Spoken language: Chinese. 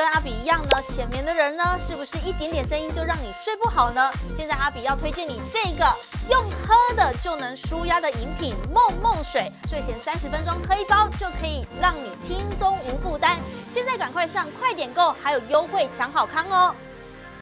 跟阿比一样呢，浅眠的人呢，是不是一点点声音就让你睡不好呢？现在阿比要推荐你这个用喝的就能舒压的饮品梦梦水，睡前30分钟喝一包就可以让你轻松无负担。现在赶快上快点购，还有优惠抢好康哦！